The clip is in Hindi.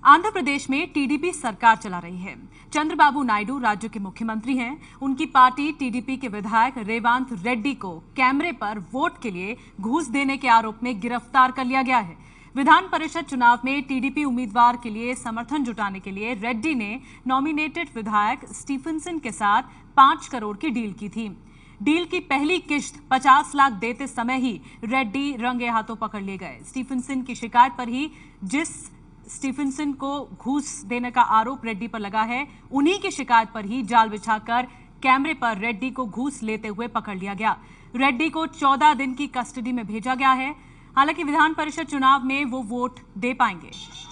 आंध्र प्रदेश में टीडीपी सरकार चला रही है। चंद्रबाबू नायडू राज्य के मुख्यमंत्री हैं। उनकी पार्टी टीडीपी के विधायक रेवांत रेड्डी को कैमरे पर वोट के लिए घूस देने के आरोप में गिरफ्तार कर लिया गया है। विधान परिषद चुनाव में टीडीपी उम्मीदवार के लिए समर्थन जुटाने के लिए रेड्डी ने नॉमिनेटेड विधायक स्टीफेंसन के साथ 5 करोड़ की डील की थी। डील की पहली किश्त 50 लाख देते समय ही रेड्डी रंगे हाथों पकड़ लिए गए। स्टीफेंसन की शिकायत पर ही जिस स्टीफेंसन को घूस देने का आरोप रेड्डी पर लगा है, उन्हीं की शिकायत पर ही जाल बिछाकर कैमरे पर रेड्डी को घूस लेते हुए पकड़ लिया गया। रेड्डी को 14 दिन की कस्टडी में भेजा गया है। हालांकि विधान परिषद चुनाव में वो वोट दे पाएंगे।